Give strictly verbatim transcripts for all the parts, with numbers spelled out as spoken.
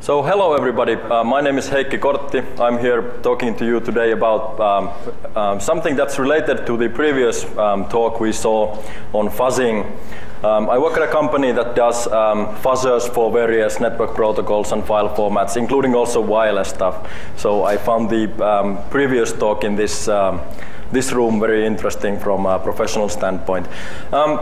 So hello everybody, uh, my name is Heikki Kortti. I'm here talking to you today about um, um, something that's related to the previous um, talk we saw on fuzzing. Um, I work at a company that does um, fuzzers for various network protocols and file formats, including also wireless stuff. So I found the um, previous talk in this, um, this room very interesting from a professional standpoint. Um,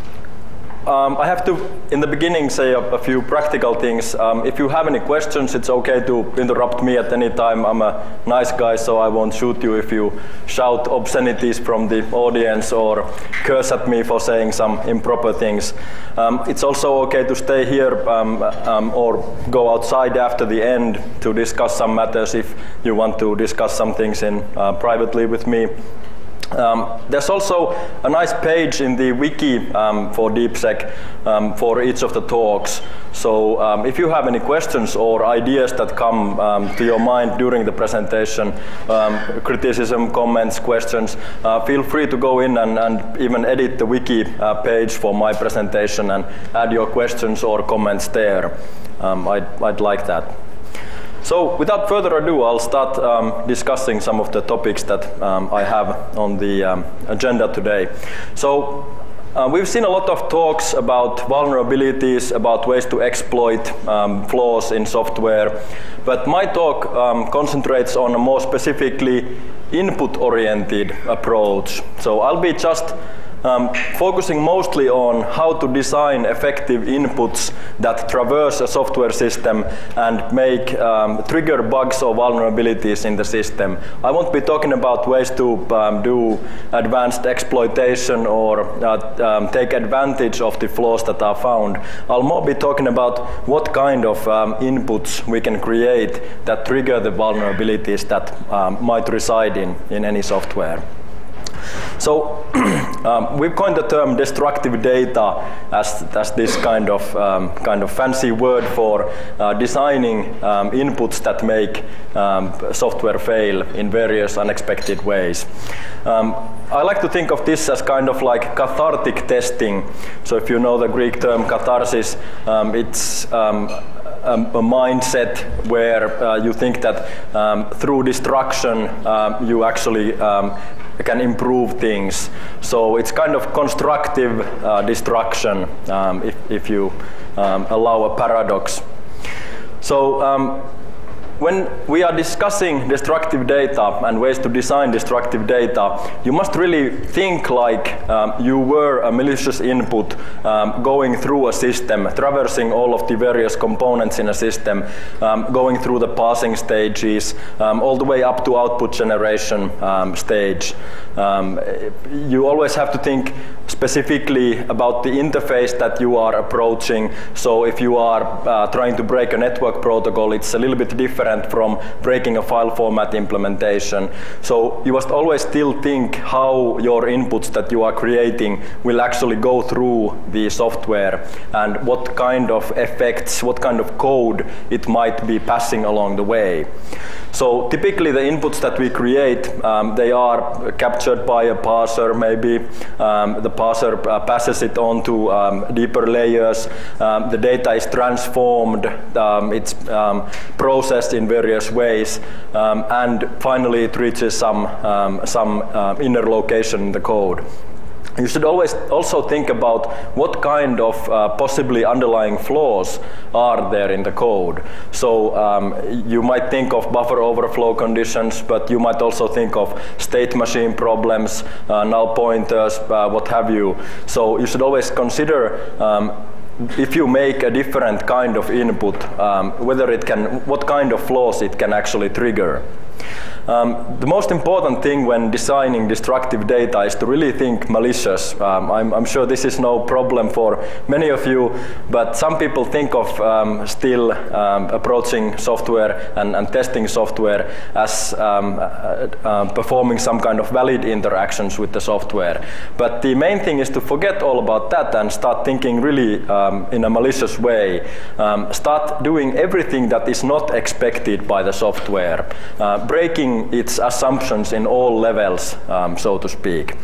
Um, I have to, in the beginning, say a, a few practical things. Um, if you have any questions, it's okay to interrupt me at any time. I'm a nice guy, so I won't shoot you if you shout obscenities from the audience or curse at me for saying some improper things. Um, it's also okay to stay here um, um, or go outside after the end to discuss some matters if you want to discuss some things in, uh, privately with me. Um, there's also a nice page in the wiki um, for DeepSec um, for each of the talks. So um, if you have any questions or ideas that come um, to your mind during the presentation, um, criticism, comments, questions, uh, feel free to go in and, and even edit the wiki uh, page for my presentation and add your questions or comments there. Um, I'd, I'd like that. So without further ado, I'll start um, discussing some of the topics that um, I have on the um, agenda today. So uh, we've seen a lot of talks about vulnerabilities, about ways to exploit um, flaws in software, but my talk um, concentrates on a more specifically input-oriented approach. So I'll be just Um, focusing mostly on how to design effective inputs that traverse a software system and make um, trigger bugs or vulnerabilities in the system. I won't be talking about ways to um, do advanced exploitation or uh, um, take advantage of the flaws that are found. I'll more be talking about what kind of um, inputs we can create that trigger the vulnerabilities that um, might reside in, in any software. So um, we've coined the term destructive data as, as this kind of, um, kind of fancy word for uh, designing um, inputs that make um, software fail in various unexpected ways. Um, I like to think of this as kind of like cathartic testing. So if you know the Greek term catharsis, um, it's um, a, a mindset where uh, you think that um, through destruction um, you actually um, can improve things. So it's kind of constructive uh, destruction um, if, if you um, allow a paradox. So um, when we are discussing destructive data and ways to design destructive data, you must really think like um, you were a malicious input um, going through a system, traversing all of the various components in a system, um, going through the parsing stages, um, all the way up to output generation um, stage. Um, you always have to think specifically about the interface that you are approaching. So if you are uh, trying to break a network protocol, it's a little bit different from breaking a file format implementation. So you must always still think how your inputs that you are creating will actually go through the software and what kind of effects, what kind of code it might be passing along the way. So typically the inputs that we create, um, they are captured by a parser maybe. Um, the parser uh, passes it on to um, deeper layers. Um, the data is transformed. Um, it's um, processed in various ways. Um, and finally it reaches some, um, some uh, inner location in the code. You should always also think about what kind of uh, possibly underlying flaws are there in the code. So um, you might think of buffer overflow conditions, but you might also think of state machine problems, uh, null pointers, uh, what have you. So you should always consider um, if you make a different kind of input, um, whether it can, what kind of flaws it can actually trigger. Um, the most important thing when designing destructive data is to really think malicious. Um, I'm, I'm sure this is no problem for many of you, but some people think of um, still um, approaching software and, and testing software as um, uh, uh, performing some kind of valid interactions with the software. But the main thing is to forget all about that and start thinking really um, in a malicious way. Um, start doing everything that is not expected by the software, uh, breaking its assumptions in all levels, um, so to speak.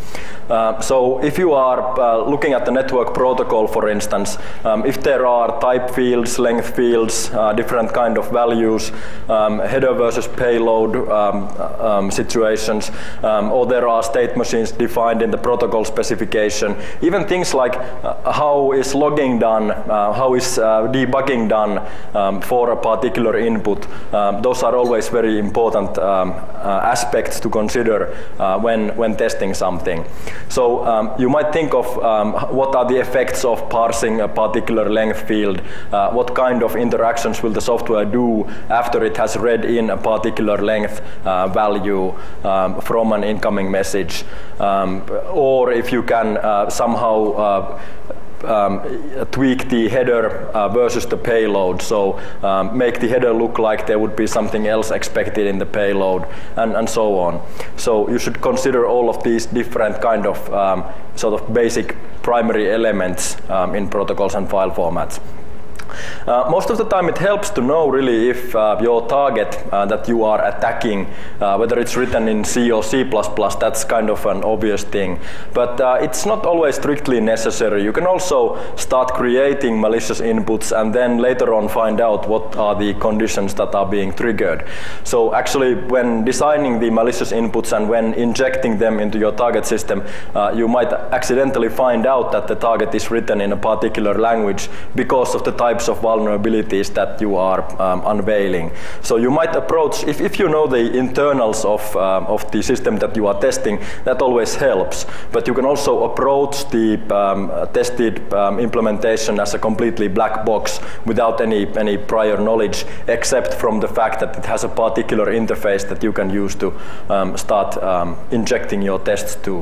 Uh, so if you are uh, looking at the network protocol, for instance, um, if there are type fields, length fields, uh, different kind of values, um, header versus payload um, um, situations, um, or there are state machines defined in the protocol specification, even things like uh, how is logging done, uh, how is uh, debugging done um, for a particular input, um, those are always very important um, uh, aspects to consider uh, when, when testing something. So um, you might think of um, what are the effects of parsing a particular length field, uh, what kind of interactions will the software do after it has read in a particular length uh, value um, from an incoming message, um, or if you can uh, somehow uh, Um, tweak the header uh, versus the payload, so um, make the header look like there would be something else expected in the payload, and, and so on. So you should consider all of these different kind of um, sort of basic primary elements um, in protocols and file formats. Uh, most of the time it helps to know really if uh, your target uh, that you are attacking, uh, whether it's written in C or C plus plus, that's kind of an obvious thing. But uh, it's not always strictly necessary. You can also start creating malicious inputs and then later on find out what are the conditions that are being triggered. So actually when designing the malicious inputs and when injecting them into your target system, uh, you might accidentally find out that the target is written in a particular language because of the types of vulnerabilities that you are um, unveiling. So you might approach, if, if you know the internals of, um, of the system that you are testing, that always helps. But you can also approach the um, tested um, implementation as a completely black box without any, any prior knowledge, except from the fact that it has a particular interface that you can use to um, start um, injecting your tests to.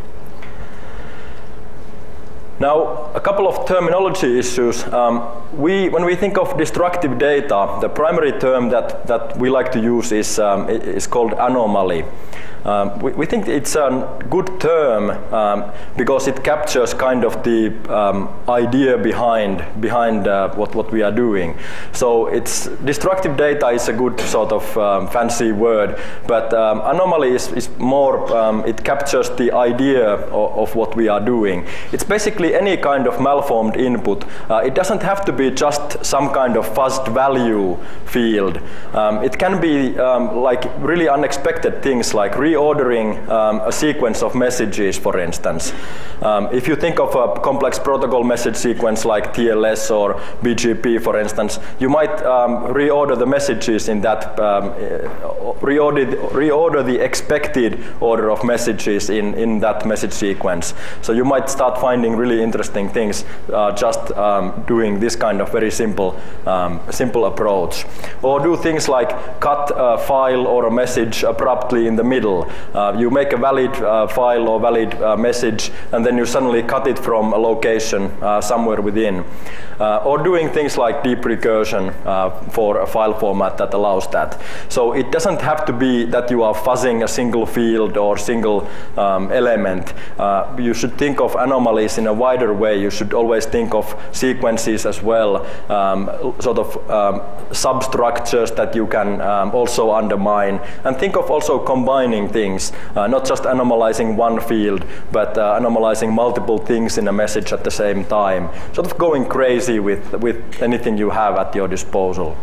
Now, a couple of terminology issues. Um, we, when we think of destructive data, the primary term that, that we like to use is, um, is called anomaly. Um, we, we think it's a good term um, because it captures kind of the um, idea behind, behind uh, what, what we are doing. So it's, destructive data is a good sort of um, fancy word, but um, anomaly is, is more, um, it captures the idea of, of what we are doing. It's basically any kind of malformed input. Uh, it doesn't have to be just some kind of fuzzed value field. Um, it can be um, like really unexpected things like reordering um, a sequence of messages, for instance. Um, if you think of a complex protocol message sequence like T L S or B G P, for instance, you might um, reorder the messages in that, um, reorder, reorder the expected order of messages in, in that message sequence. So you might start finding really interesting things uh, just um, doing this kind of very simple, um, simple approach. Or do things like cut a file or a message abruptly in the middle. Uh, you make a valid uh, file or valid uh, message and then you suddenly cut it from a location uh, somewhere within. Uh, or doing things like deep recursion uh, for a file format that allows that. So it doesn't have to be that you are fuzzing a single field or single um, element. Uh, you should think of anomalies in a wider way. You should always think of sequences as well, um, sort of um, substructures that you can um, also undermine, and think of also combining things, uh, not just anomalizing one field, but uh, anomalizing multiple things in a message at the same time, sort of going crazy with, with anything you have at your disposal.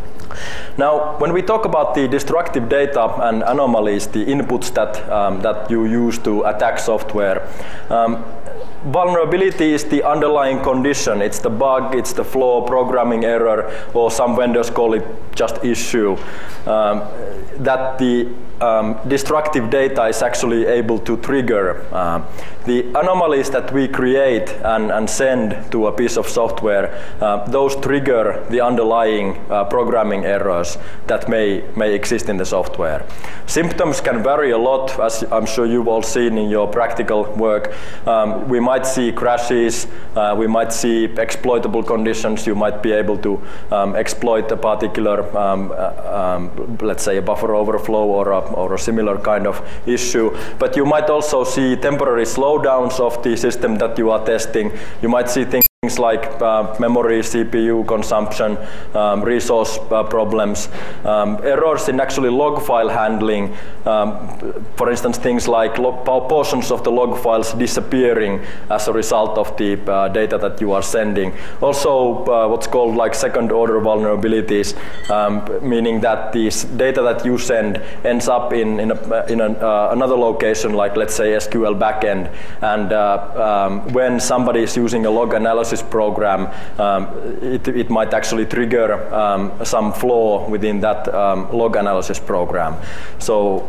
Now, when we talk about the destructive data and anomalies, the inputs that, um, that you use to attack software, um, vulnerability is the underlying condition. It's the bug, it's the flaw, programming error, or some vendors call it just issue, um, that the um, destructive data is actually able to trigger. Uh, the anomalies that we create and, and send to a piece of software, uh, those trigger the underlying uh, programming errors that may, may exist in the software. Symptoms can vary a lot, as I'm sure you've all seen in your practical work. Um, we might see crashes, uh, we might see exploitable conditions. You might be able to um, exploit a particular, um, uh, um, let's say, a buffer overflow or a, or a similar kind of issue. But you might also see temporary slowdowns of the system that you are testing. You might see things things like uh, memory, C P U consumption, um, resource uh, problems, um, errors in actually log file handling, um, for instance things like portions of the log files disappearing as a result of the uh, data that you are sending. Also uh, what's called like second order vulnerabilities, um, meaning that this data that you send ends up in, in, a, in a, uh, another location, like let's say S Q L backend, and uh, um, when somebody is using a log analysis program, um, it, it might actually trigger um, some flaw within that um, log analysis program. So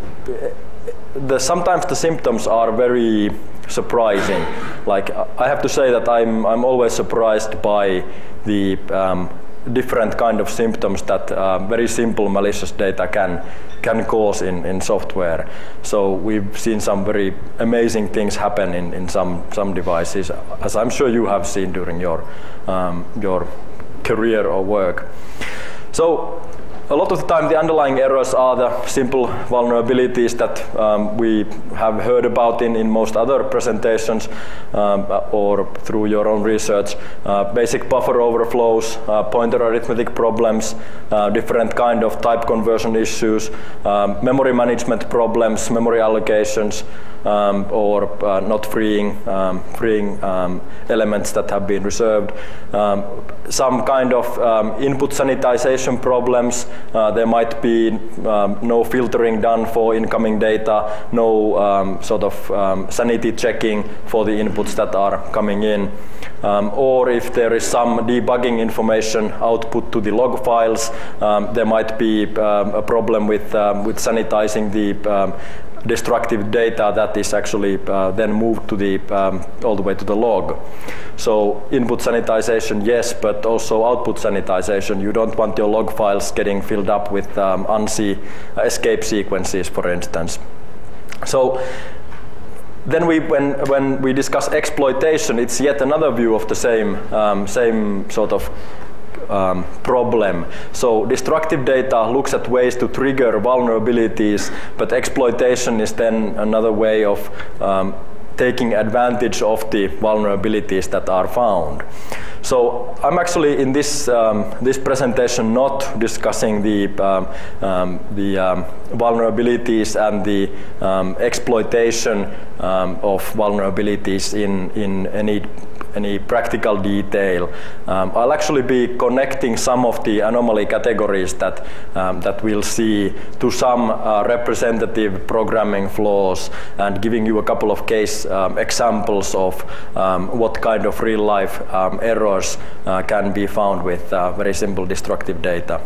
the, sometimes the symptoms are very surprising. Like I have to say that I'm, I'm always surprised by the um, different kind of symptoms that uh, very simple malicious data can can cause in, in software. So we've seen some very amazing things happen in, in some some devices, as I'm sure you have seen during your um, your career or work. So a lot of the time the underlying errors are the simple vulnerabilities that um, we have heard about in, in most other presentations um, or through your own research. Uh, basic buffer overflows, uh, pointer arithmetic problems, uh, different kind of type conversion issues, um, memory management problems, memory allocations, um, or uh, not freeing, um, freeing um, elements that have been reserved. Um, some kind of um, input sanitization problems. Uh, there might be um, no filtering done for incoming data, no um, sort of um, sanity checking for the inputs that are coming in. Um, or if there is some debugging information output to the log files, um, there might be um, a problem with, um, with sanitizing the um, destructive data that is actually uh, then moved to the um, all the way to the log. So input sanitization, yes, but also output sanitization. You don't want your log files getting filled up with um, U N S I uh, escape sequences, for instance. So then we, when when we discuss exploitation, it's yet another view of the same um, same sort of Um, problem. So destructive data looks at ways to trigger vulnerabilities, but exploitation is then another way of um, taking advantage of the vulnerabilities that are found. So I'm actually in this um, this presentation not discussing the um, um, the um, vulnerabilities and the um, exploitation um, of vulnerabilities in in any any practical detail. Um, I'll actually be connecting some of the anomaly categories that um, that we'll see to some uh, representative programming flaws, and giving you a couple of case um, examples of um, what kind of real-life um, errors uh, can be found with uh, very simple destructive data.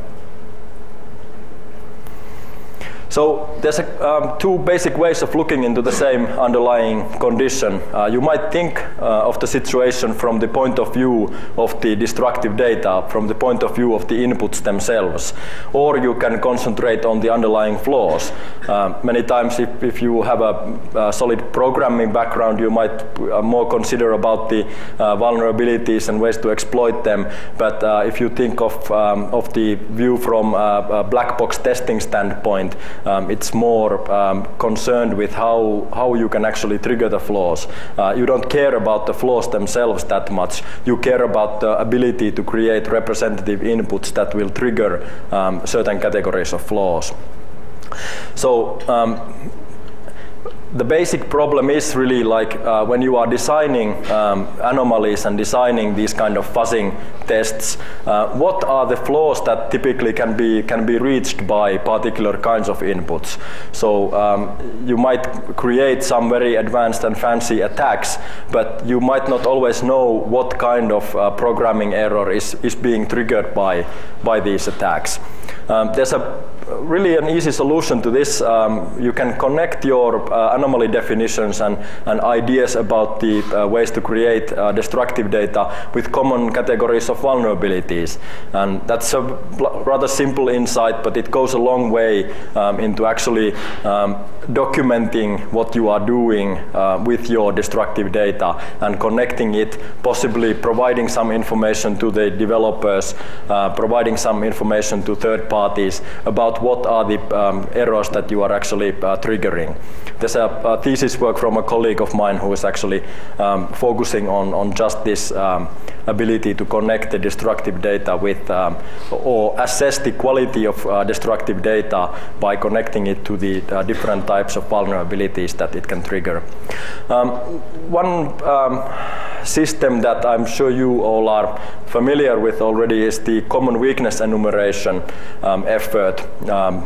So there's a, um, two basic ways of looking into the same underlying condition. Uh, you might think uh, of the situation from the point of view of the destructive data, from the point of view of the inputs themselves, or you can concentrate on the underlying flaws. Uh, many times if, if you have a, a solid programming background, you might uh, more consider about the uh, vulnerabilities and ways to exploit them. But uh, if you think of, um, of the view from uh, a black box testing standpoint, Um, it's more um, concerned with how, how you can actually trigger the flaws. Uh, you don't care about the flaws themselves that much. You care about the ability to create representative inputs that will trigger um, certain categories of flaws. So um, the basic problem is really like uh, when you are designing um, anomalies and designing these kind of fuzzing tests, uh, what are the flaws that typically can be can be reached by particular kinds of inputs? So um, you might create some very advanced and fancy attacks, but you might not always know what kind of uh, programming error is is being triggered by by these attacks. Um, there's a really an easy solution to this. Um, you can connect your uh, anomaly definitions and, and ideas about the uh, ways to create uh, destructive data with common categories of vulnerabilities. And that's a rather simple insight, but it goes a long way um, into actually um, documenting what you are doing uh, with your destructive data and connecting it, possibly providing some information to the developers, uh, providing some information to third parties about about what are the um, errors that you are actually uh, triggering. There's a, a thesis work from a colleague of mine who is actually um, focusing on, on just this um, ability to connect the destructive data with um, or assess the quality of uh, destructive data by connecting it to the uh, different types of vulnerabilities that it can trigger. Um, one um, system that I'm sure you all are familiar with already is the common weakness enumeration um, effort um,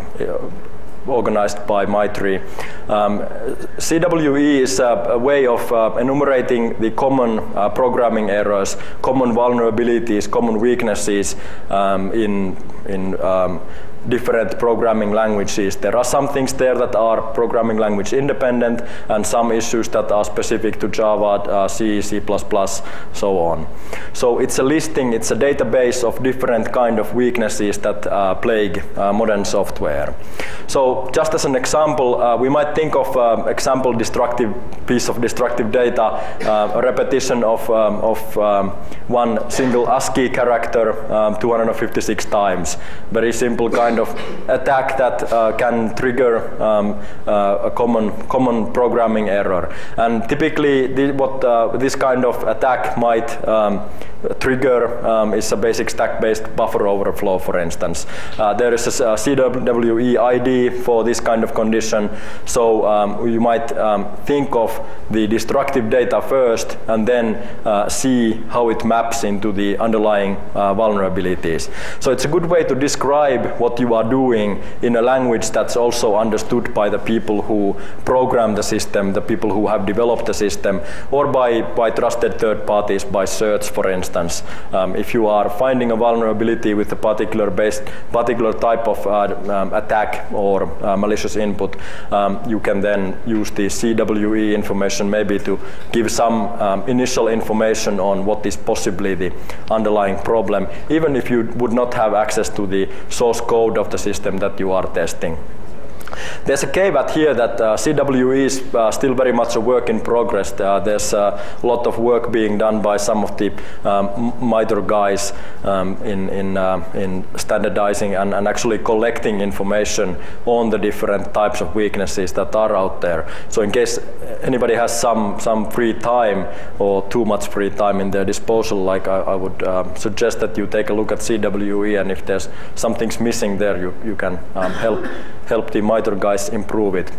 organized by Maitri. Um, C W E is a, a way of uh, enumerating the common uh, programming errors, common vulnerabilities, common weaknesses um, in, in um, different programming languages. There are some things there that are programming language independent and some issues that are specific to Java, uh, C, C plus plus, so on. So it's a listing, it's a database of different kind of weaknesses that uh, plague uh, modern software. So just as an example, uh, we might think of uh, example destructive piece of destructive data, uh, a repetition of, um, of um, one single ASCII character um, two hundred fifty-six times. Very simple kind of attack that uh, can trigger um, uh, a common common programming error. And typically, the, what uh, this kind of attack might um, trigger um, is a basic stack-based buffer overflow, for instance. Uh, there is a, a C W E I D for this kind of condition, so um, you might um, think of the destructive data first and then uh, see how it maps into the underlying uh, vulnerabilities. So it's a good way to describe what you are doing in a language that's also understood by the people who program the system, the people who have developed the system, or by, by trusted third parties, by search, for instance. Um, if you are finding a vulnerability with a particular based, particular type of uh, um, attack or uh, malicious input, um, you can then use the C W E information maybe to give some um, initial information on what is possibly the underlying problem, even if you would not have access to the source code of the system that you are testing. There's a caveat here that uh, C W E is uh, still very much a work in progress. Uh, there's a lot of work being done by some of the um, MITRE guys um, in, in, uh, in standardizing and, and actually collecting information on the different types of weaknesses that are out there. So in case anybody has some, some free time or too much free time in their disposal, like I, I would uh, suggest that you take a look at C W E, and if there's something's missing there, you, you can um, help, help the MITRE guys improve it.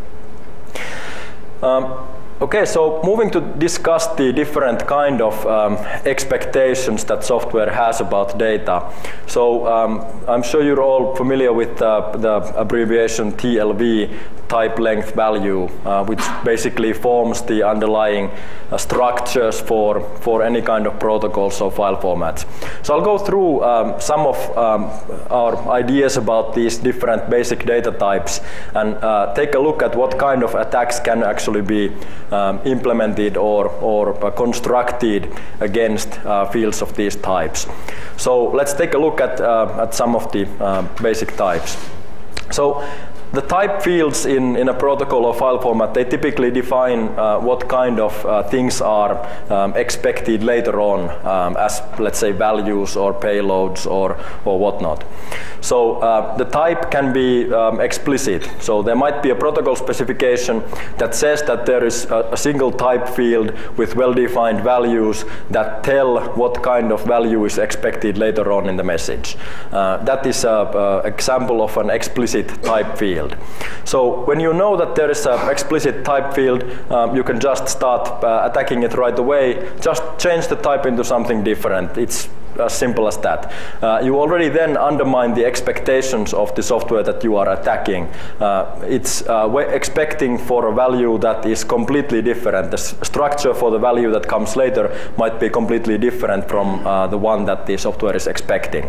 Um, okay, so moving to discuss the different kind of um, expectations that software has about data. So um, I'm sure you're all familiar with uh, the abbreviation T L V, type length value, uh, which basically forms the underlying uh, structures for, for any kind of protocols or file formats. So I'll go through um, some of um, our ideas about these different basic data types and uh, take a look at what kind of attacks can actually be um, implemented or, or uh, constructed against uh, fields of these types. So let's take a look at, uh, at some of the uh, basic types. So the type fields in, in a protocol or file format, they typically define uh, what kind of uh, things are um, expected later on um, as, let's say, values or payloads or, or whatnot. So uh, the type can be um, explicit. So there might be a protocol specification that says that there is a, a single type field with well-defined values that tell what kind of value is expected later on in the message. Uh, that is an example of an explicit type field. So when you know that there is an explicit type field, um, you can just start uh, attacking it right away. Just change the type into something different. It's as simple as that. Uh, you already then undermine the expectations of the software that you are attacking. Uh, it's uh, expecting for a value that is completely different. The structure for the value that comes later might be completely different from uh, the one that the software is expecting.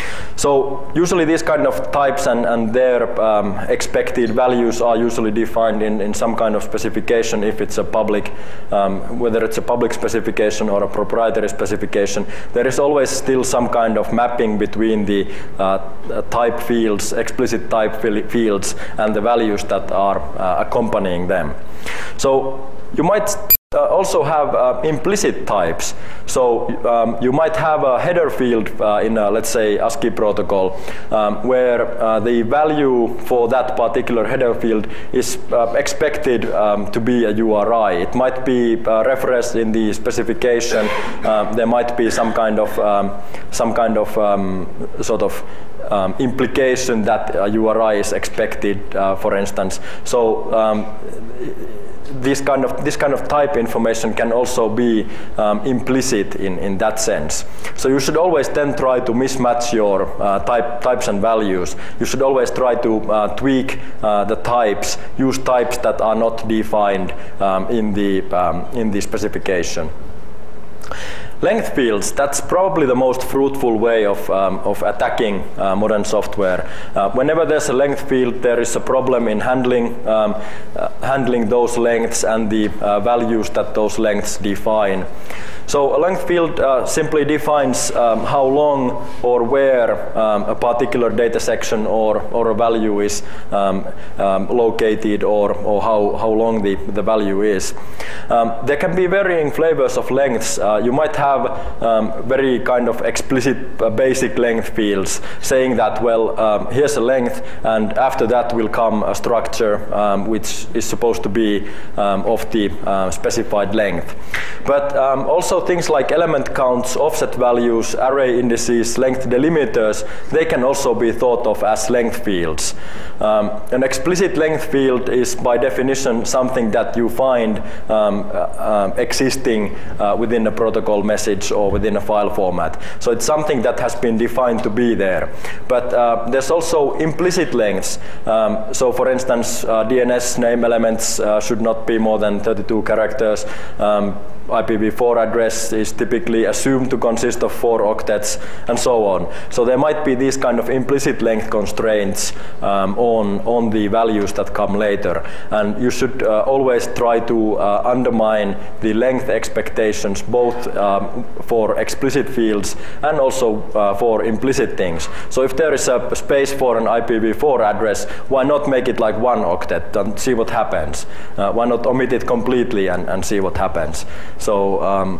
So usually these kind of types and, and their um, expected values are usually defined in, in some kind of specification if it's a public, um, whether it's a public specification or a proprietary specification. There is always still some kind of mapping between the uh, type fields, explicit type fields, and the values that are uh, accompanying them. So you might Uh, also have uh, implicit types. So um, you might have a header field uh, in a, let's say, ASCII protocol um, where uh, the value for that particular header field is uh, expected um, to be a U R I. It might be uh, referenced in the specification. Um, there might be some kind of um, some kind of um, sort of um, implication that a U R I is expected, uh, for instance. So um, This kind of this kind of type information can also be um, implicit in in that sense. So you should always then try to mismatch your uh, type types and values. You should always try to uh, tweak uh, the types, use types that are not defined um, in the um, in the specification. Length fields, that's probably the most fruitful way of, um, of attacking uh, modern software. Uh, whenever there's a length field, there is a problem in handling, um, uh, handling those lengths and the uh, values that those lengths define. So a length field uh, simply defines um, how long or where um, a particular data section or, or a value is um, um, located, or, or how, how long the, the value is. Um, there can be varying flavors of lengths. Uh, you might have um, very kind of explicit uh, basic length fields saying that, well, um, here's a length, and after that will come a structure um, which is supposed to be um, of the uh, specified length. But um, also things like element counts, offset values, array indices, length delimiters, they can also be thought of as length fields. Um, an explicit length field is by definition something that you find um, uh, uh, existing uh, within a protocol message or within a file format. So it's something that has been defined to be there. But uh, there's also implicit lengths. Um, so for instance, uh, D N S name elements uh, should not be more than thirty-two characters. Um, I P v four address is typically assumed to consist of four octets, and so on. So there might be these kind of implicit length constraints um, on, on the values that come later. And you should uh, always try to uh, undermine the length expectations, both um, for explicit fields and also uh, for implicit things. So if there is a space for an I P v four address, why not make it like one octet and see what happens? Uh, why not omit it completely and, and see what happens? So um,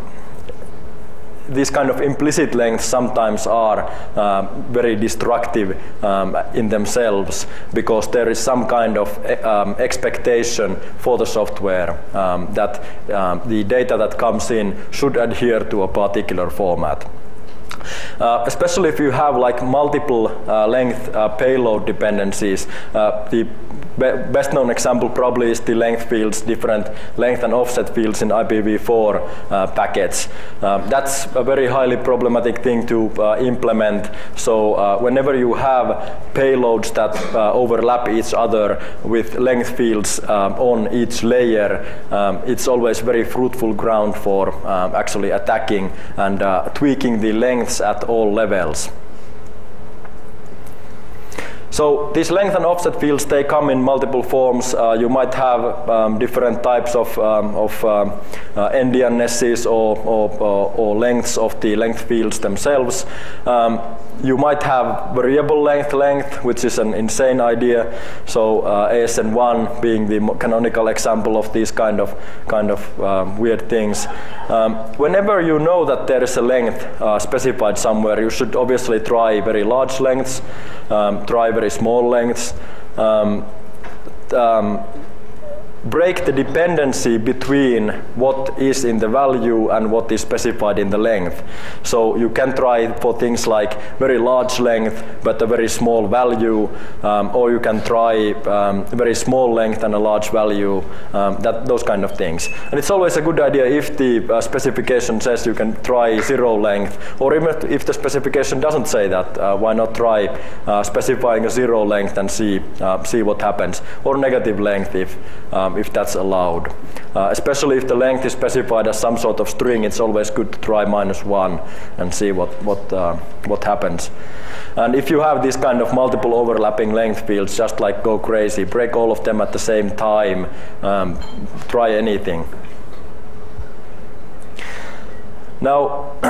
these kind of implicit lengths sometimes are uh, very destructive um, in themselves, because there is some kind of um, expectation for the software um, that um, the data that comes in should adhere to a particular format. Uh, especially if you have like multiple uh, length uh, payload dependencies. Uh, the be best known example probably is the length fields, different length and offset fields in I P v four uh, packets. Um, that's a very highly problematic thing to uh, implement. So uh, whenever you have payloads that uh, overlap each other with length fields um, on each layer, um, it's always very fruitful ground for um, actually attacking and uh, tweaking the lengths at all levels. So these length and offset fields, they come in multiple forms. Uh, you might have um, different types of, um, of um, uh, endiannesses or, or, or, or lengths of the length fields themselves. Um, you might have variable length length, which is an insane idea. So uh, A S N one being the canonical example of these kind of kind of um, weird things. Um, whenever you know that there is a length uh, specified somewhere, you should obviously try very large lengths, um, try very small lengths. Um, um, break the dependency between what is in the value and what is specified in the length. So you can try for things like very large length but a very small value, um, or you can try um, a very small length and a large value, um, that, those kind of things. And it's always a good idea if the uh, specification says you can try zero length, or even if the specification doesn't say that, uh, why not try uh, specifying a zero length and see, uh, see what happens, or negative length if um, if that's allowed. Uh, especially if the length is specified as some sort of string, it's always good to try minus one and see what, what, uh, what happens. And if you have these kind of multiple overlapping length fields, just like go crazy, break all of them at the same time, um, try anything. Now,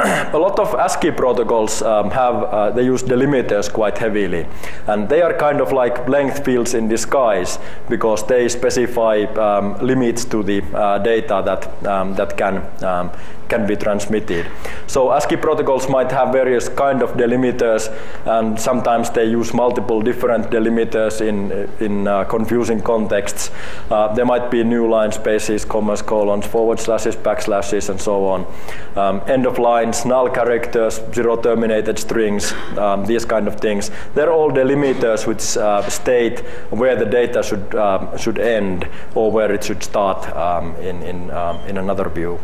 a lot of ASCII protocols um, have, uh, they use delimiters quite heavily. And they are kind of like length fields in disguise because they specify um, limits to the uh, data that, um, that can, um, can be transmitted. So ASCII protocols might have various kind of delimiters, and sometimes they use multiple different delimiters in, in uh, confusing contexts. Uh, there might be new line spaces, commas, colons, forward slashes, backslashes, and so on. Um, end of lines, null characters, zero terminated strings, um, these kind of things. They're all delimiters which uh, state where the data should, um, should end or where it should start um, in, in, um, in another view.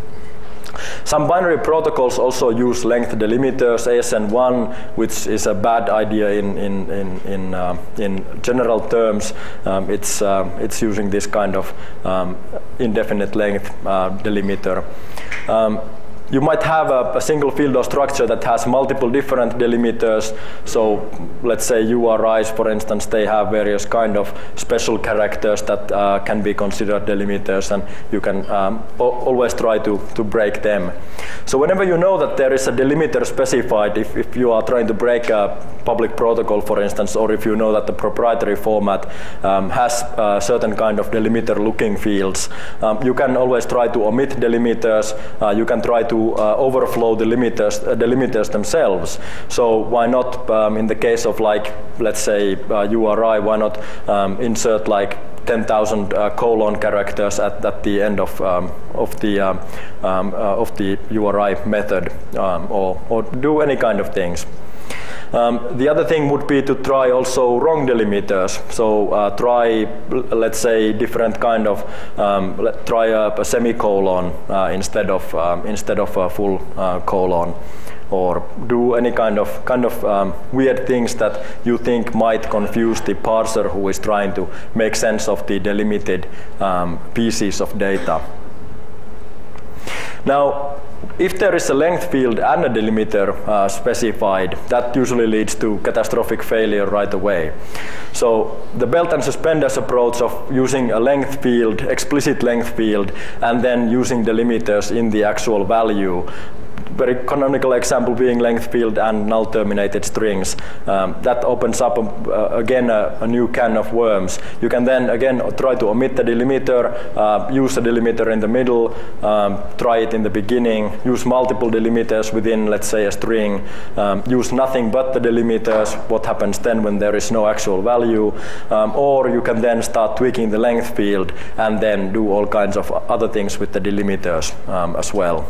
Some binary protocols also use length delimiters. A S N one, which is a bad idea in in in in, uh, in general terms, um, it's uh, it's using this kind of um, indefinite length uh, delimiter. Um, You might have a, a single field or structure that has multiple different delimiters. So let's say U R Is, for instance, they have various kind of special characters that uh, can be considered delimiters, and you can um, always try to, to break them. So whenever you know that there is a delimiter specified, if, if you are trying to break a public protocol, for instance, or if you know that the proprietary format um, has uh, certain kind of delimiter looking fields, um, you can always try to omit delimiters. Uh, you can try to Uh, overflow the limiters, uh, the limiters themselves. So why not, um, in the case of like, let's say uh, U R I, why not um, insert like ten thousand uh, colon characters at, at the end of um, of the um, um, uh, of the U R I method, um, or or do any kind of things. Um, the other thing would be to try also wrong delimiters. So uh, try, let's say, different kind of, um, let, try a, a semicolon uh, instead of um, instead of a full uh, colon, or do any kind of kind of um, weird things that you think might confuse the parser who is trying to make sense of the delimited um, pieces of data. Now, if there is a length field and a delimiter uh, specified, that usually leads to catastrophic failure right away. So the belt and suspenders approach of using a length field, explicit length field, and then using delimiters in the actual value, very canonical example being length field and null terminated strings. Um, that opens up a, uh, again a, a new can of worms. You can then again try to omit the delimiter, uh, use a delimiter in the middle, um, try it in the beginning, use multiple delimiters within, let's say, a string, um, use nothing but the delimiters, what happens then when there is no actual value, um, or you can then start tweaking the length field and then do all kinds of other things with the delimiters um, as well.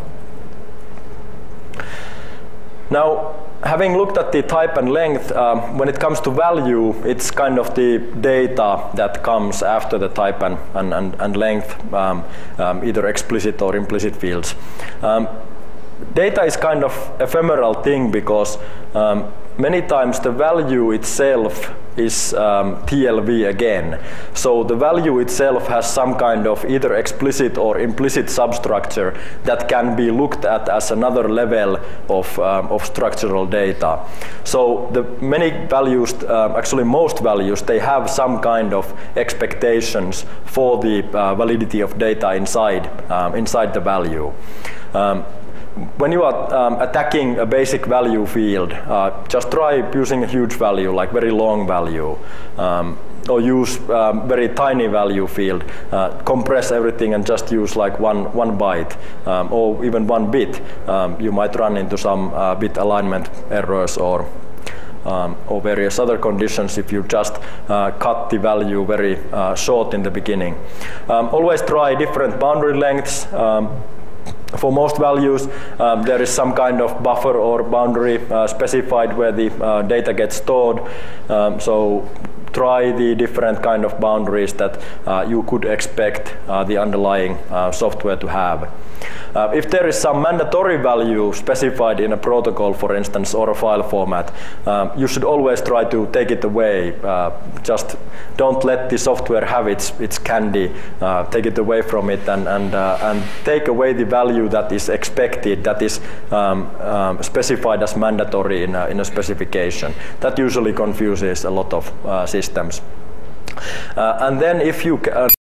Now, having looked at the type and length, um, when it comes to value, it's kind of the data that comes after the type and, and, and, and length, um, um, either explicit or implicit fields. Um, data is kind of ephemeral thing because um, many times the value itself is um, T L V again. So the value itself has some kind of either explicit or implicit substructure that can be looked at as another level of, um, of structural data. So the many values, um, actually most values, they have some kind of expectations for the uh, validity of data inside, um, inside the value. Um, When you are um, attacking a basic value field, uh, just try using a huge value, like very long value, um, or use um, very tiny value field. Uh, compress everything and just use like one one byte, um, or even one bit. Um, you might run into some uh, bit alignment errors or Um, or various other conditions if you just uh, cut the value very uh, short in the beginning. Um, always try different boundary lengths. Um, For most values, um, there is some kind of buffer or boundary uh, specified where the uh, data gets stored. Um, so try the different kind of boundaries that uh, you could expect uh, the underlying uh, software to have. Uh, if there is some mandatory value specified in a protocol, for instance, or a file format, um, you should always try to take it away. Uh, just don't let the software have its, its candy. Uh, take it away from it and, and, uh, and take away the value that is expected, that is um, um, specified as mandatory in a, in a specification. That usually confuses a lot of uh, systems. Uh, and then if you uh,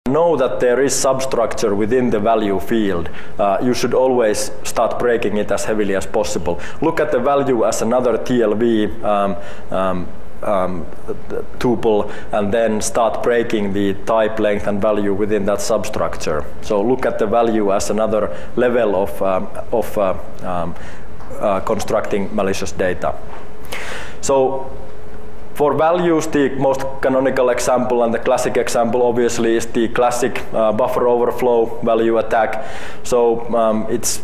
know that there is substructure within the value field, uh, you should always start breaking it as heavily as possible. Look at the value as another T L V um, um, um, tuple, and then start breaking the type, length, and value within that substructure. So look at the value as another level of, um, of uh, um, uh, constructing malicious data. So for values, the most canonical example and the classic example obviously is the classic uh, buffer overflow value attack. So um, it's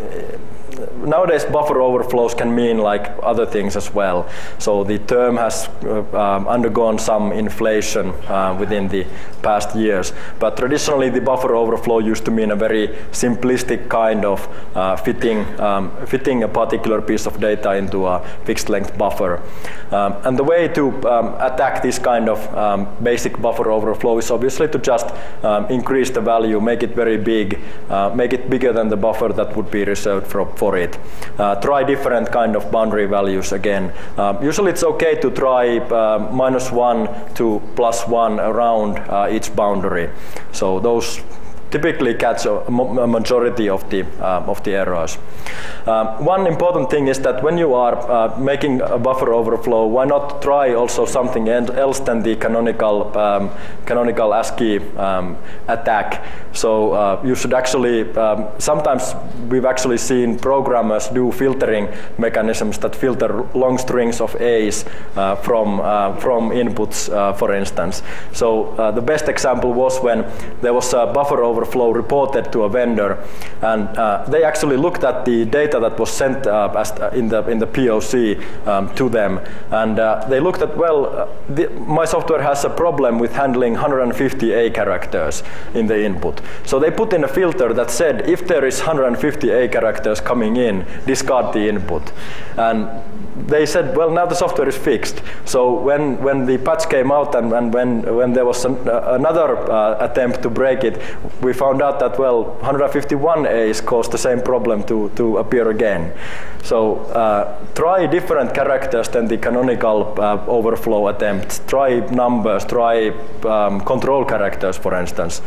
nowadays buffer overflows can mean like other things as well. So the term has uh, um, undergone some inflation uh, within the past years. But traditionally the buffer overflow used to mean a very simplistic kind of uh, fitting, um, fitting a particular piece of data into a fixed length buffer. Um, and the way to um, attack this kind of um, basic buffer overflow is obviously to just um, increase the value, make it very big, uh, make it bigger than the buffer that would be reserved for, for it. Uh, try different kind of boundary values again. Uh, usually it's okay to try uh, minus one to plus one around uh, each boundary. So those typically catch a, a majority of the uh, of the errors. Um, one important thing is that when you are uh, making a buffer overflow, why not try also something else than the canonical um, canonical ASCII um, attack? So uh, you should actually um, sometimes we've actually seen programmers do filtering mechanisms that filter long strings of A's uh, from uh, from inputs, uh, for instance. So uh, the best example was when there was a buffer overflow overflow reported to a vendor, and uh, they actually looked at the data that was sent uh, as in the in the P O C um, to them, and uh, they looked at, well, uh, the, my software has a problem with handling one hundred fifty A characters in the input. So they put in a filter that said if there is one hundred fifty A characters coming in, discard the input. And they said, well, now the software is fixed. So when, when the patch came out and, and when, when there was an, uh, another uh, attempt to break it, we found out that, well, one hundred fifty-one A's caused the same problem to, to appear again. So uh, try different characters than the canonical uh, overflow attempts. Try numbers, try um, control characters, for instance.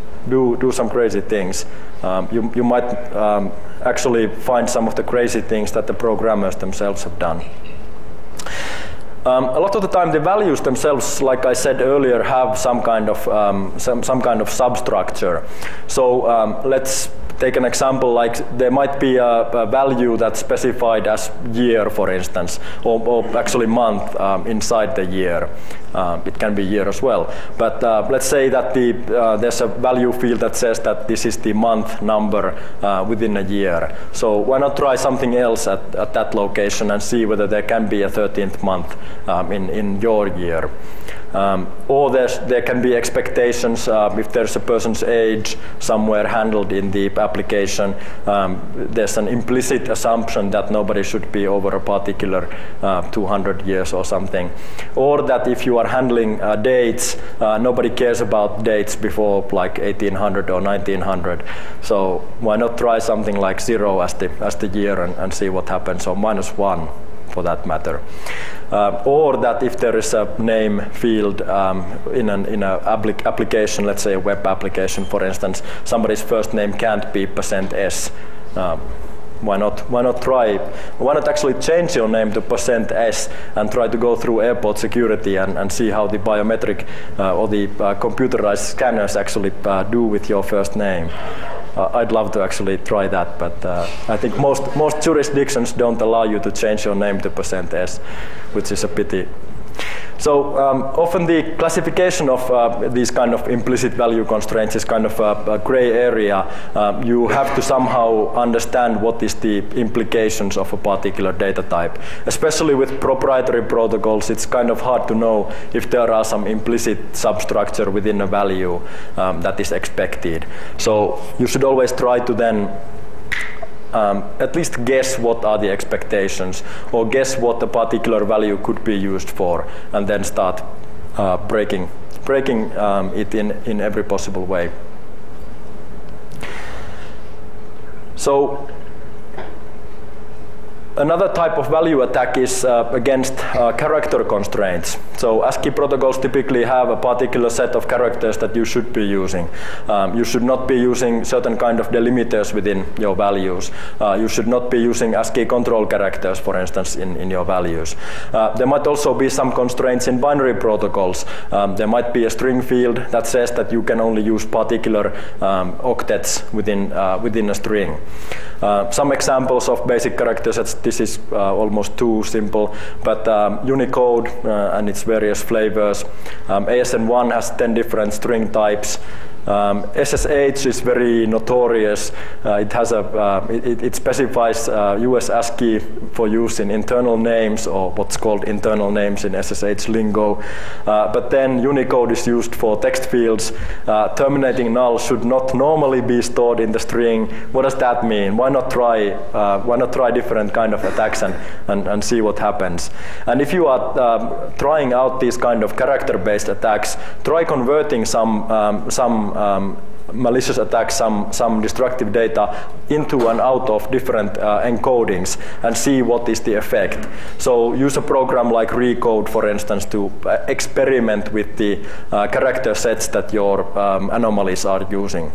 Do, do some crazy things. Um, you, you might um, actually find some of the crazy things that the programmers themselves have done. Um, a lot of the time the values themselves, like I said earlier, have some kind of, um, some, some kind of substructure. So um, let's take an example, like there might be a, a value that's specified as year, for instance, or, or actually month um, inside the year. Um, it can be year as well. But uh, let's say that the, uh, there's a value field that says that this is the month number uh, within a year. So why not try something else at, at that location and see whether there can be a thirteenth month um, in, in your year. Um, or there's, there can be expectations uh, if there's a person's age somewhere handled in the application. Um, there's an implicit assumption that nobody should be over a particular uh, two hundred years or something. Or that if you are handling uh, dates, uh, nobody cares about dates before like eighteen hundred or nineteen hundred. So why not try something like zero as the, as the year and, and see what happens, or minus one for that matter. Uh, or that if there is a name field um, in an in a applic application, let's say a web application, for instance, somebody's first name can't be percent S. Um, why not? Why not try? Why not actually change your name to percent S and try to go through airport security and, and see how the biometric uh, or the uh, computerized scanners actually uh, do with your first name? Uh, I'd love to actually try that, but uh, I think most, most jurisdictions don't allow you to change your name to percent S, which is a pity. So um, often the classification of uh, these kind of implicit value constraints is kind of a, a gray area. Um, you have to somehow understand what is the implications of a particular data type. Especially with proprietary protocols, it's kind of hard to know if there are some implicit substructure within a value um, that is expected. So you should always try to then Um, at least guess what are the expectations, or guess what a particular value could be used for, and then start uh, breaking, breaking um, it in, in every possible way. So Another type of value attack is uh, against uh, character constraints. So ASCII protocols typically have a particular set of characters that you should be using. Um, you should not be using certain kind of delimiters within your values. Uh, you should not be using ASCII control characters, for instance, in, in your values. Uh, there might also be some constraints in binary protocols. Um, there might be a string field that says that you can only use particular um, octets within, uh, within a string. Uh, some examples of basic character sets. This is uh, almost too simple, but um, Unicode uh, and its various flavors. Um, A S N one has ten different string types. Um, S S H is very notorious. Uh, it has a uh, it, it specifies uh, U S ASCII for use in internal names, or what's called internal names in S S H lingo. Uh, but then Unicode is used for text fields. Uh, terminating null should not normally be stored in the string. What does that mean? Why not try uh, why not try different kind of attacks and, and, and see what happens? And if you are um, trying out these kind of character-based attacks, try converting some um, some Um, malicious attacks, some, some destructive data into and out of different uh, encodings and see what is the effect. So use a program like Recode, for instance, to uh, experiment with the uh, character sets that your um, anomalies are using.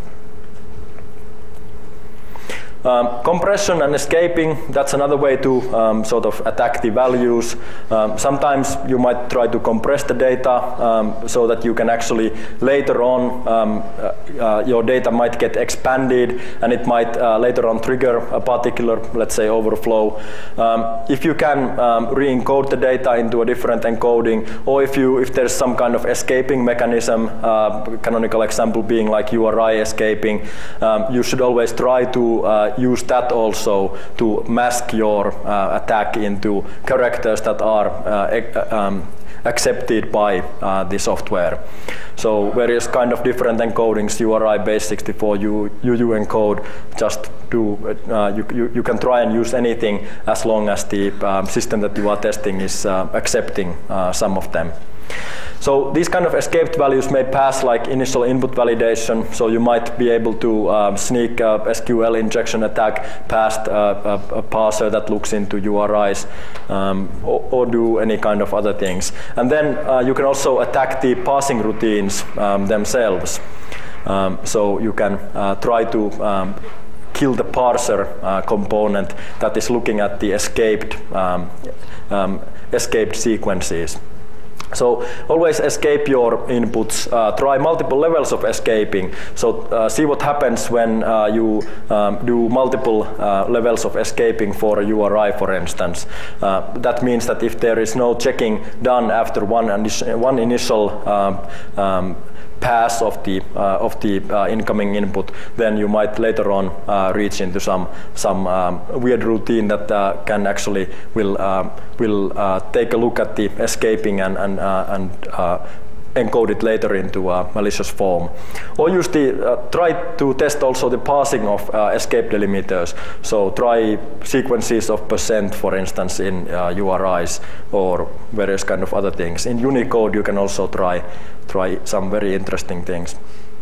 Um, compression and escaping, that's another way to um, sort of attack the values. Um, sometimes you might try to compress the data um, so that you can actually later on um, uh, uh, your data might get expanded and it might uh, later on trigger a particular, let's say, overflow. Um, if you can um, re-encode the data into a different encoding, or if you if there's some kind of escaping mechanism, uh, canonical example being like U R I escaping, um, you should always try to uh, use that also to mask your uh, attack into characters that are uh, um, accepted by uh, the software. So various kind of different encodings, U R I base sixty-four, U U encode, just do, uh, you, you, you can try and use anything as long as the um, system that you are testing is uh, accepting uh, some of them. So these kind of escaped values may pass like initial input validation, so you might be able to um, sneak a S Q L injection attack past uh, a, a parser that looks into U R Is, um, or, or do any kind of other things. And then uh, you can also attack the parsing routines um, themselves. Um, so you can uh, try to um, kill the parser uh, component that is looking at the escaped, um, um, escaped sequences. So always escape your inputs. Uh, try multiple levels of escaping. So uh, see what happens when uh, you um, do multiple uh, levels of escaping for a U R I, for instance. Uh, that means that if there is no checking done after one, one initial um, um, pass of the uh, of the uh, incoming input, then you might later on uh, reach into some some um, weird routine that uh, can actually will uh, will uh, take a look at the escaping and and uh, and uh, encode it later into a malicious form. Or use the uh, try to test also the parsing of uh, escape delimiters. So try sequences of percent, for instance, in uh, U R Is, or various kind of other things. In Unicode, you can also try try some very interesting things.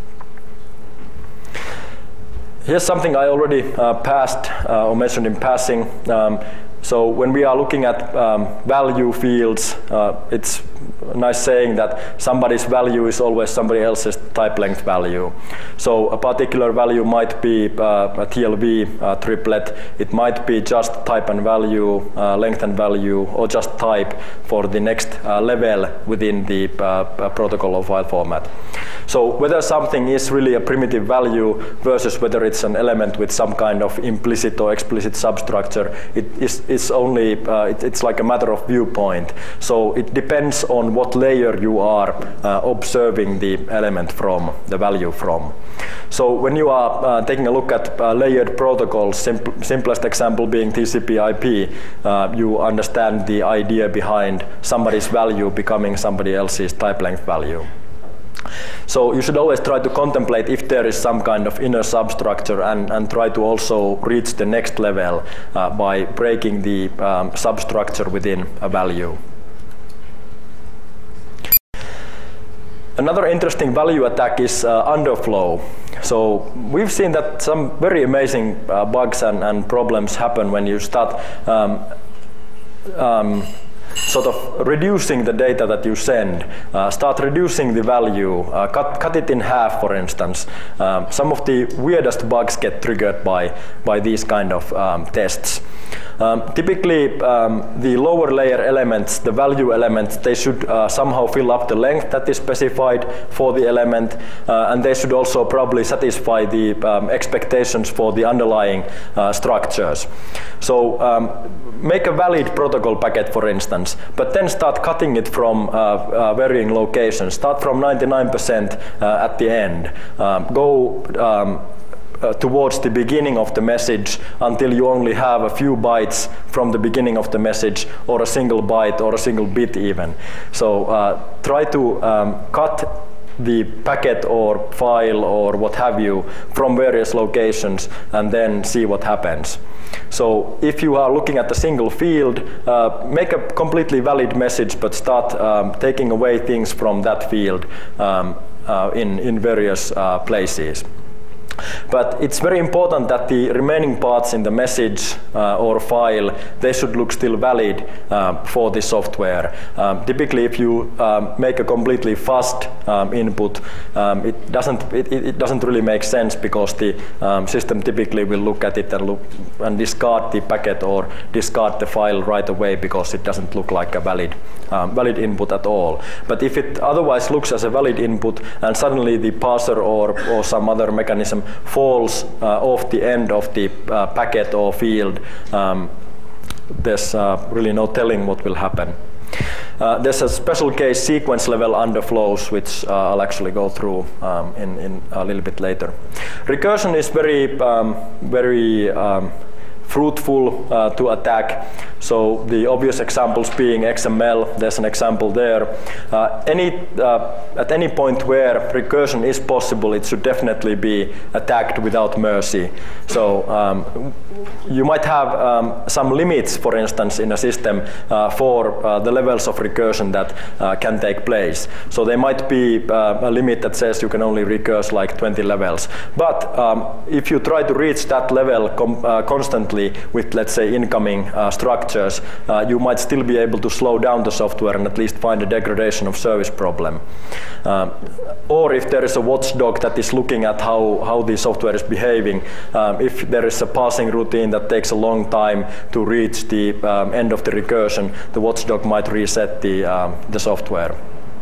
Here's something I already uh, passed uh, or mentioned in passing. Um, so when we are looking at um, value fields, uh, it's a nice saying that somebody's value is always somebody else's type length value. So a particular value might be uh, a T L V uh, triplet. It might be just type and value, uh, length and value, or just type for the next uh, level within the uh, protocol or file format. So whether something is really a primitive value versus whether it's an element with some kind of implicit or explicit substructure, it is it's only uh, it, it's like a matter of viewpoint. So it depends on what layer you are uh, observing the element from, the value from. So when you are uh, taking a look at uh, layered protocols, simple, simplest example being T C P I P, uh, you understand the idea behind somebody's value becoming somebody else's type length value. So you should always try to contemplate if there is some kind of inner substructure, and, and try to also reach the next level uh, by breaking the um, substructure within a value. Another interesting value attack is uh, underflow. So we've seen that some very amazing uh, bugs and, and problems happen when you start um, um, sort of reducing the data that you send, uh, start reducing the value, uh, cut, cut it in half, for instance. Um, some of the weirdest bugs get triggered by, by these kind of um, tests. Um, typically, um, the lower layer elements, the value elements, they should uh, somehow fill up the length that is specified for the element, uh, and they should also probably satisfy the um, expectations for the underlying uh, structures. So um, make a valid protocol packet, for instance, but then start cutting it from uh, uh, varying locations. Start from ninety-nine percent uh, at the end. Um, go um, Uh, towards the beginning of the message until you only have a few bytes from the beginning of the message, or a single byte or a single bit even. So uh, try to um, cut the packet or file or what have you from various locations and then see what happens. So if you are looking at a single field, uh, make a completely valid message, but start um, taking away things from that field um, uh, in, in various uh, places. But it's very important that the remaining parts in the message uh, or file, they should look still valid uh, for the software. Um, typically, if you um, make a completely fast um, input, um, it doesn't it, it doesn't really make sense, because the um, system typically will look at it and look and discard the packet or discard the file right away, because it doesn't look like a valid um, valid input at all. But if it otherwise looks as a valid input and suddenly the parser or or some other mechanism falls uh, off the end of the uh, packet or field, um, there's uh, really no telling what will happen. Uh, there's a special case, sequence level underflows, which uh, I'll actually go through um, in, in a little bit later. Recursion is very, um, very um, fruitful uh, to attack. So the obvious examples being X M L, there's an example there. Uh, any, uh, at any point where recursion is possible, it should definitely be attacked without mercy. So um, you might have um, some limits, for instance, in a system uh, for uh, the levels of recursion that uh, can take place. So there might be uh, a limit that says you can only recurse like twenty levels. But um, if you try to reach that level com uh, constantly with, let's say, incoming uh, structures, uh, you might still be able to slow down the software and at least find a degradation of service problem. Um, or if there is a watchdog that is looking at how, how the software is behaving, um, if there is a parsing routine that takes a long time to reach the um, end of the recursion, the watchdog might reset the, um, the software.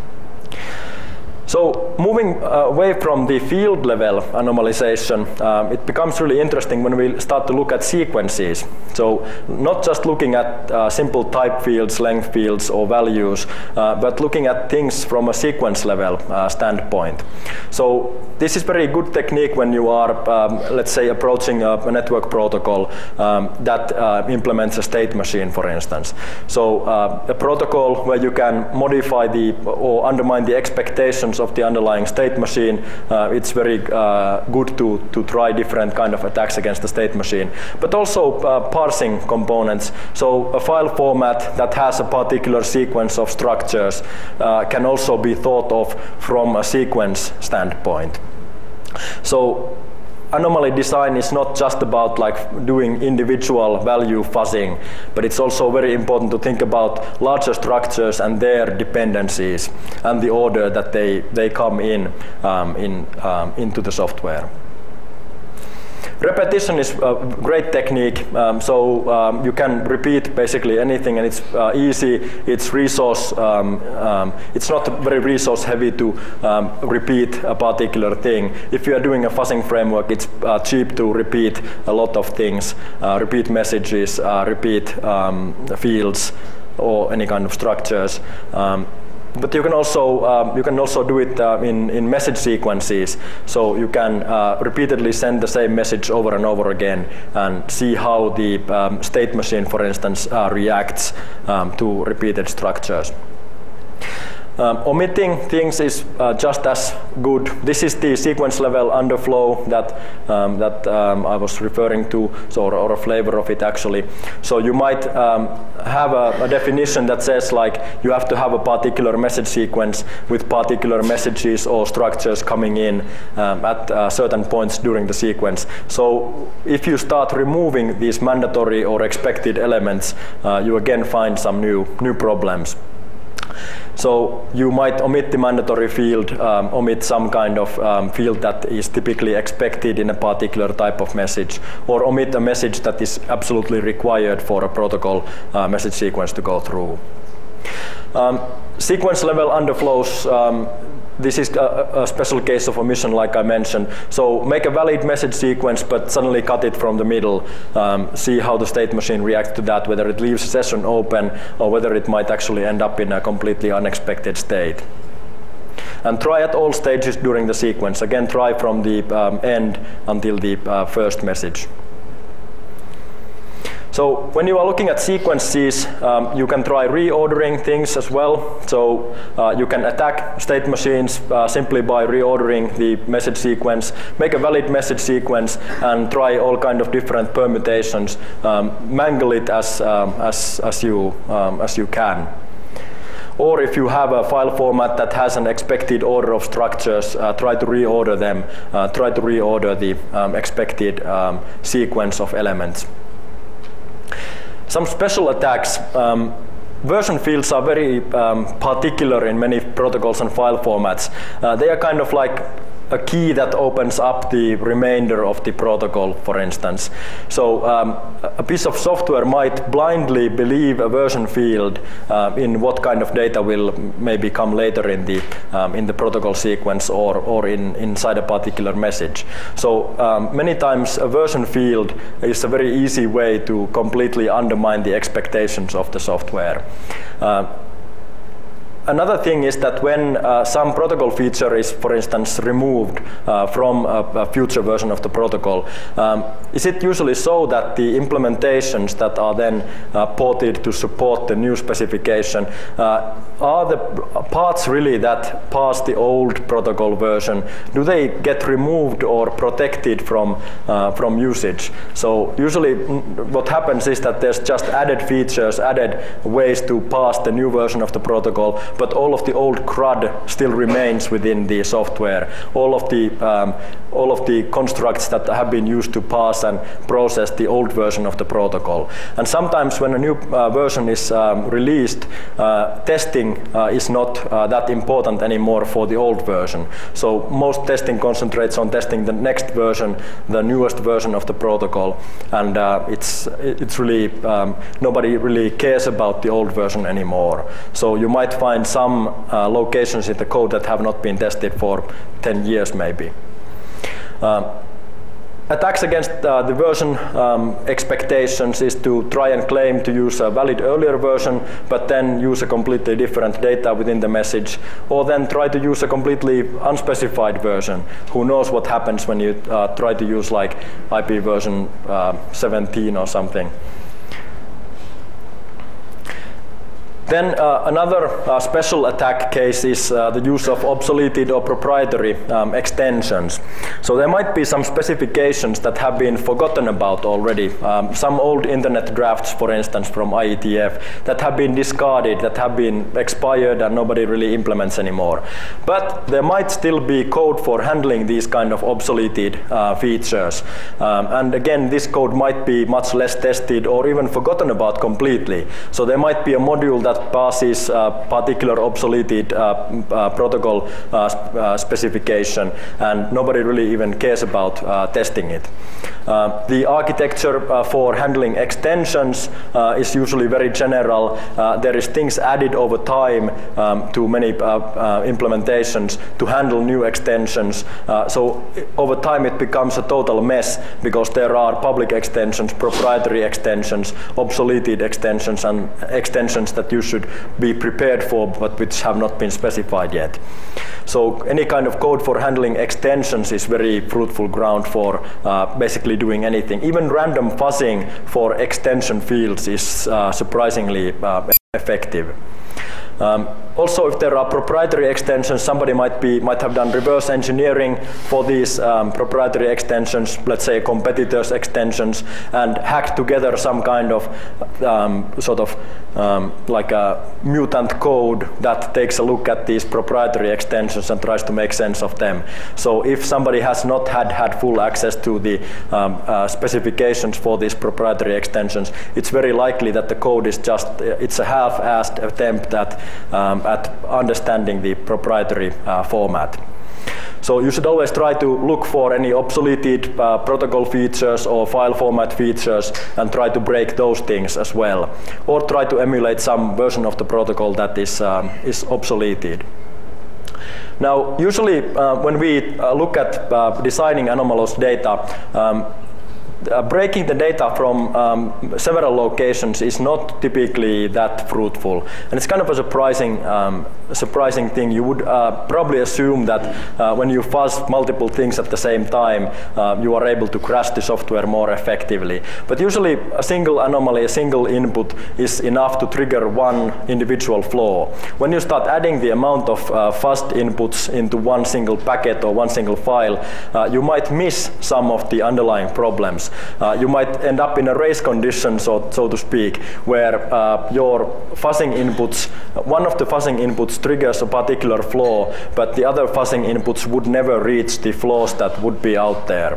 So moving uh, away from the field level anomalization, um, it becomes really interesting when we start to look at sequences. So not just looking at uh, simple type fields, length fields, or values, uh, but looking at things from a sequence level uh, standpoint. So this is very good technique when you are, um, let's say, approaching a, a network protocol um, that uh, implements a state machine, for instance. So uh, a protocol where you can modify the or undermine the expectations of the underlying state machine. Uh, it's very uh, good to, to try different kind of attacks against the state machine. But also uh, parsing components. So a file format that has a particular sequence of structures uh, can also be thought of from a sequence standpoint. So anomaly design is not just about like doing individual value fuzzing, but it's also very important to think about larger structures and their dependencies and the order that they, they come in, um, in um, into the software. Repetition is a great technique, um, so um, you can repeat basically anything, and it's uh, easy, it's resource, um, um, it's not very resource heavy to um, repeat a particular thing. If you are doing a fuzzing framework, it's uh, cheap to repeat a lot of things, uh, repeat messages, uh, repeat um, fields, or any kind of structures. Um, But you can also um, you can also do it uh, in in message sequences. So you can uh, repeatedly send the same message over and over again and see how the um, state machine, for instance, uh, reacts um, to repeated structures. Um, omitting things is uh, just as good. This is the sequence level underflow that um, that um, I was referring to, so or, or a flavor of it actually. So you might um, have a, a definition that says like you have to have a particular message sequence with particular messages or structures coming in um, at uh, certain points during the sequence. So if you start removing these mandatory or expected elements, uh, you again find some new new problems. So you might omit the mandatory field, um, omit some kind of um, field that is typically expected in a particular type of message, or omit a message that is absolutely required for a protocol uh, message sequence to go through. Um, sequence level underflows, um, this is a, a special case of omission like I mentioned. So make a valid message sequence but suddenly cut it from the middle. Um, see how the state machine reacts to that, whether it leaves a session open or whether it might actually end up in a completely unexpected state. And try at all stages during the sequence. Again, try from the um, end until the uh, first message. So when you are looking at sequences, um, you can try reordering things as well. So uh, you can attack state machines uh, simply by reordering the message sequence, make a valid message sequence, and try all kind of different permutations. Um, mangle it as um, as as you um, as you can. Or if you have a file format that has an expected order of structures, uh, try to reorder them. Uh, try to reorder the um, expected um, sequence of elements. Some special attacks. Um, version fields are very um, particular in many protocols and file formats. Uh, they are kind of like a key that opens up the remainder of the protocol, for instance. So um, a piece of software might blindly believe a version field uh, in what kind of data will maybe come later in the um, in the protocol sequence or or in inside a particular message. So um, many times a version field is a very easy way to completely undermine the expectations of the software. Uh, Another thing is that when uh, some protocol feature is, for instance, removed uh, from a, a future version of the protocol, um, is it usually so that the implementations that are then uh, ported to support the new specification uh, are the parts really that pass the old protocol version? Do they get removed or protected from uh, from usage? So usually what happens is that there's just added features, added ways to pass the new version of the protocol, but all of the old crud still remains within the software. All of the um, all of the constructs that have been used to pass and process the old version of the protocol. And sometimes when a new uh, version is um, released, uh, testing uh, is not uh, that important anymore for the old version. So most testing concentrates on testing the next version, the newest version of the protocol, and uh, it's it's really um, nobody really cares about the old version anymore. So you might find some uh, locations in the code that have not been tested for ten years maybe. Uh, attacks against uh, the version um, expectations is to try and claim to use a valid earlier version, but then use a completely different data within the message, or then try to use a completely unspecified version. Who knows what happens when you uh, try to use like I P version uh, seventeen or something. Then uh, another uh, special attack case is uh, the use of obsoleted or proprietary um, extensions. So there might be some specifications that have been forgotten about already. Um, some old internet drafts, for instance, from I E T F that have been discarded, that have been expired and nobody really implements anymore. But there might still be code for handling these kind of obsoleted uh, features. Um, and again, this code might be much less tested or even forgotten about completely. So there might be a module that passes a particular obsoleted uh, uh, protocol uh, sp uh, specification, and nobody really even cares about uh, testing it. Uh, the architecture uh, for handling extensions uh, is usually very general. Uh, there is things added over time um, to many uh, uh, implementations to handle new extensions. Uh, so over time it becomes a total mess because there are public extensions, proprietary extensions, obsoleted extensions, and extensions that you should be prepared for but which have not been specified yet. So any kind of code for handling extensions is very fruitful ground for uh, basically doing anything. Even random fuzzing for extension fields is uh, surprisingly uh, effective. Um, also, if there are proprietary extensions, somebody might be might have done reverse engineering for these um, proprietary extensions, let's say competitors' extensions, and hacked together some kind of um, sort of um, like a mutant code that takes a look at these proprietary extensions and tries to make sense of them. So if somebody has not had had full access to the um, uh, specifications for these proprietary extensions, it's very likely that the code is just it's a half-assed attempt at um, at understanding the proprietary uh, format. So you should always try to look for any obsoleted uh, protocol features or file format features and try to break those things as well, or try to emulate some version of the protocol that is um, is obsoleted. Now, usually uh, when we uh, look at uh, designing anomalous data, um, Uh, breaking the data from um, several locations is not typically that fruitful, and it's kind of a surprising, um, surprising thing. You would uh, probably assume that uh, when you fuzz multiple things at the same time, uh, you are able to crash the software more effectively. But usually, a single anomaly, a single input, is enough to trigger one individual flaw. When you start adding the amount of uh, fuzzed inputs into one single packet or one single file, uh, you might miss some of the underlying problems. Uh, you might end up in a race condition, so, so to speak, where uh, your fuzzing inputs, one of the fuzzing inputs triggers a particular flaw, but the other fuzzing inputs would never reach the flaws that would be out there.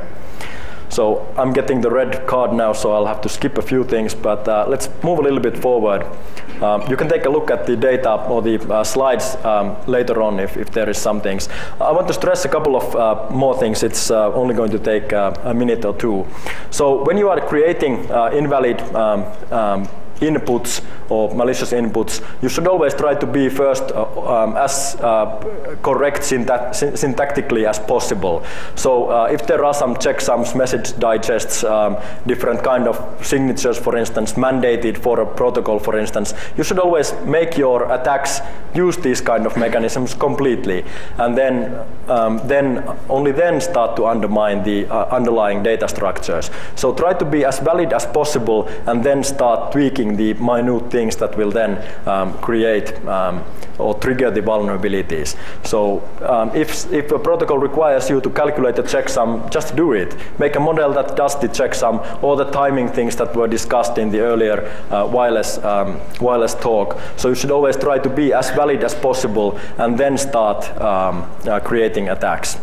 So I'm getting the red card now, so I'll have to skip a few things, but uh, let's move a little bit forward. Um, you can take a look at the data or the uh, slides um, later on if, if there is some things. I want to stress a couple of uh, more things. It's uh, only going to take uh, a minute or two. So when you are creating uh, invalid um, um, inputs or malicious inputs, you should always try to be first uh, um, as uh, correct syntact syntactically as possible. So uh, if there are some checksums, message digests, um, different kind of signatures, for instance, mandated for a protocol, for instance, you should always make your attacks use these kind of mechanisms completely, and then um, then only then start to undermine the uh, underlying data structures. So try to be as valid as possible, and then start tweaking the minute things that will then um, create um, or trigger the vulnerabilities. So um, if, if a protocol requires you to calculate a checksum, just do it. Make a model that does the checksum, or the timing things that were discussed in the earlier uh, wireless, um, wireless talk. So you should always try to be as valid as possible, and then start um, uh, creating attacks.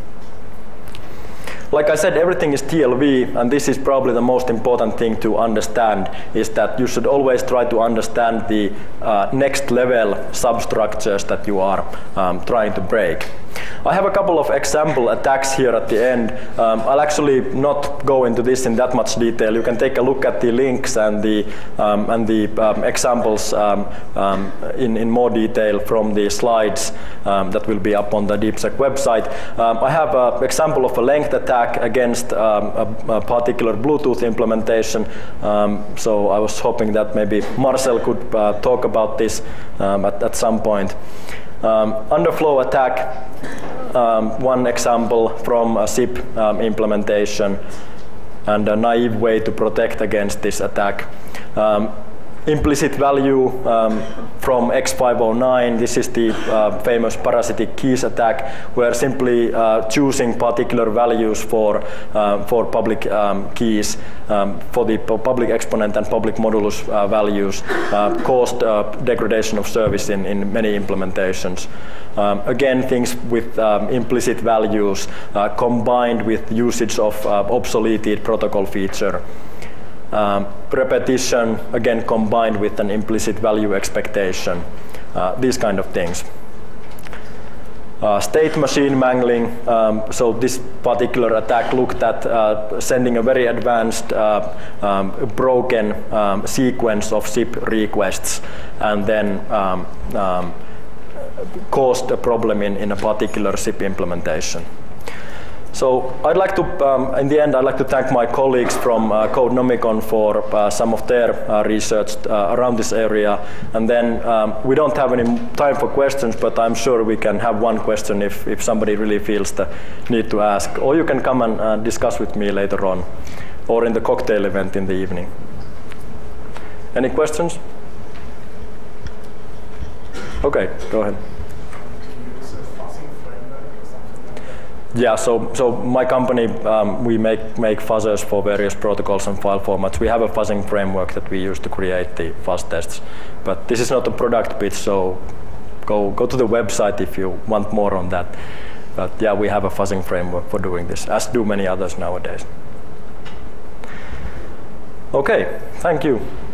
Like I said, everything is T L V, and this is probably the most important thing to understand, is that you should always try to understand the uh, next level substructures that you are um, trying to break. I have a couple of example attacks here at the end. Um, I'll actually not go into this in that much detail. You can take a look at the links and the, um, and the um, examples um, um, in, in more detail from the slides um, that will be up on the DeepSec website. Um, I have an example of a length attack against um, a, a particular Bluetooth implementation. Um, so I was hoping that maybe Marcel could uh, talk about this um, at, at some point. Um, underflow attack, um, one example from a zip um, implementation, and a naive way to protect against this attack. Um, implicit value um, from X five oh nine, this is the uh, famous parasitic keys attack, where simply uh, choosing particular values for, uh, for public um, keys, um, for the public exponent and public modulus uh, values, uh, caused uh, degradation of service in, in many implementations. Um, again, things with um, implicit values uh, combined with usage of uh, obsoleted protocol feature. Um, repetition, again combined with an implicit value expectation, uh, these kind of things. Uh, state machine mangling, um, so this particular attack looked at uh, sending a very advanced uh, um, broken um, sequence of zip requests, and then um, um, caused a problem in, in a particular zip implementation. So I'd like to, um, in the end, I'd like to thank my colleagues from uh, Codenomicon for uh, some of their uh, research uh, around this area. And then um, we don't have any time for questions, but I'm sure we can have one question if, if somebody really feels the need to ask. Or you can come and uh, discuss with me later on, or in the cocktail event in the evening. Any questions? Okay, go ahead. Yeah, so so my company, um, we make make fuzzers for various protocols and file formats. We have a fuzzing framework that we use to create the fuzz tests, but this is not a product pitch, so go go to the website if you want more on that. But yeah, we have a fuzzing framework for doing this, as do many others nowadays. Okay, thank you.